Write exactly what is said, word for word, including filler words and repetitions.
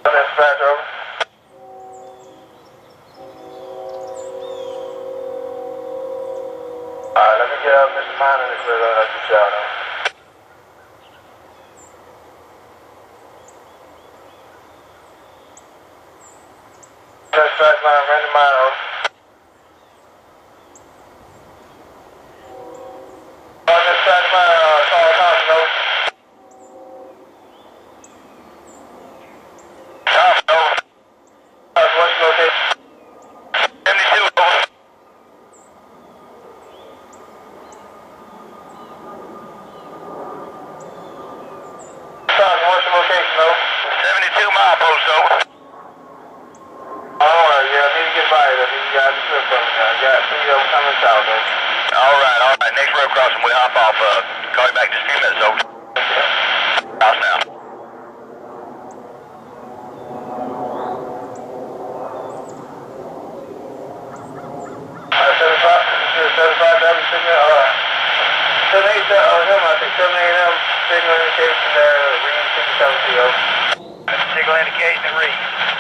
Dispatch, over. Alright, let me get up Mister Mine and clear that up the shout out. Dispatch line, Randy Mine, over. Uh, dispatch line, uh, Charles Thompson, over. Thompson, over. Uh, what's your location? seventy-two, over. Thompson, what's your location, over? seventy-two mile post, over. Alright, yeah, I need to get by it. I need you guys to trip from me now. I got three of them coming south, over. Alright, alright. Next road crossing, we'll hop off. Uh, call you back in just a few minutes, over. Okay. House now. Alright, seventy-five, seventy-five, W signal, alright. seventy-eight, oh, never mind, I think seventy-eight M, signal indication there, ring fifty-seven T, over. Signal indication, ring.